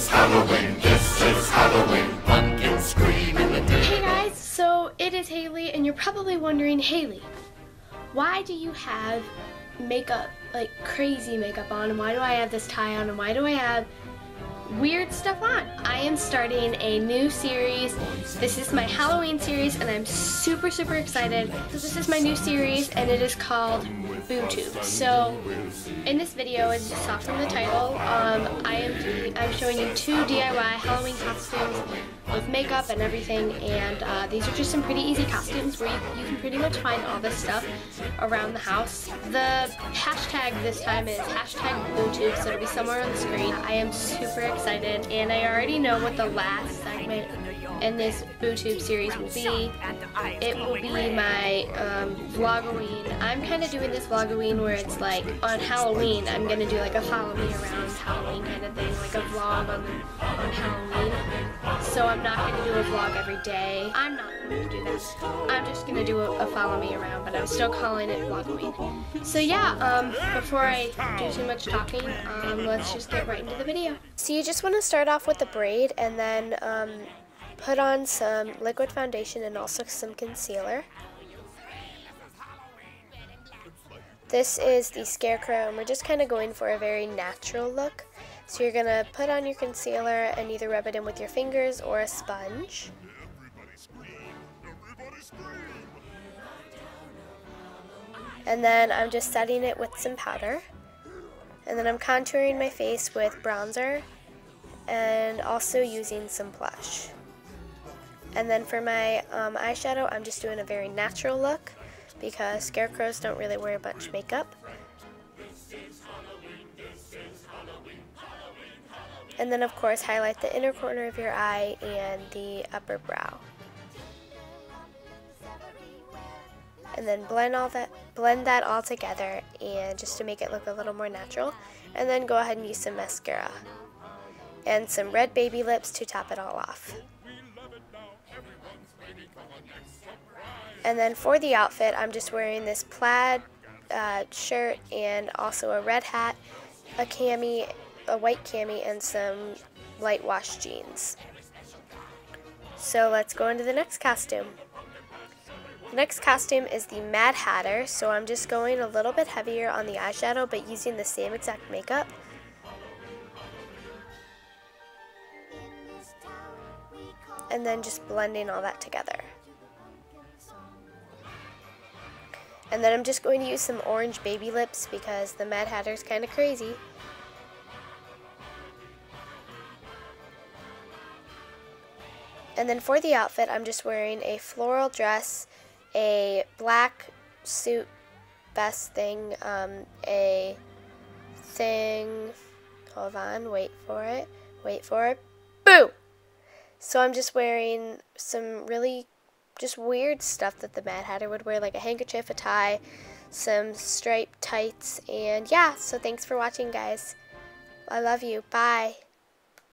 is Halloween, this is Halloween, pumpkins scream in the day. Hey guys, so it is Haley, and you're probably wondering, Haley, why do you have makeup, like crazy makeup on, and why do I have this tie on, and why do I have weird stuff on? I am starting a new series. This is my Halloween series, and I'm super excited. So this is my new series, and it is called BooTube. So in this video, as you saw from the title, I'm showing you 2 DIY Halloween costumes with makeup and everything, and these are just some pretty easy costumes where you can pretty much find all this stuff around the house. The hashtag this time is #BooTube, so it'll be somewhere on the screen. I am super excited, and I already know what the last segment in this BooTube series will be. It will be my vlogoween. I'm kind of doing this vlogoween where it's like on Halloween I'm gonna do like a follow me around Halloween kind of thing, like a vlog on Halloween. So I'm not gonna do a vlog every day. I'm not going to do that. I'm just gonna do a follow me around, but I'm still calling it vlogoween. So yeah, before I do too much talking, let's just get right into the video. So you just want to start off with the braid, and then put on some liquid foundation and also some concealer. This is the Scarecrow, and we're just kind of going for a very natural look. So you're going to put on your concealer and either rub it in with your fingers or a sponge. And then I'm just setting it with some powder. And then I'm contouring my face with bronzer and also using some blush. And then for my eyeshadow, I'm just doing a very natural look because scarecrows don't really wear much makeup. And then of course highlight the inner corner of your eye and the upper brow. And then blend that all together, and just to make it look a little more natural. And then go ahead and use some mascara and some red baby lips to top it all off. And then for the outfit, I'm just wearing this plaid shirt and also a red hat, a white cami, and some light wash jeans. So let's go into the next costume. The next costume is the Mad Hatter, so I'm just going a little bit heavier on the eyeshadow but using the same exact makeup. And then just blending all that together. And then I'm just going to use some orange baby lips because the Mad Hatter's kind of crazy. And then for the outfit, I'm just wearing a floral dress, a black suit vest thing, hold on, wait for it, boo! So I'm just wearing some really just weird stuff that the Mad Hatter would wear, like a handkerchief, a tie, some striped tights, and yeah, so thanks for watching, guys. I love you. Bye.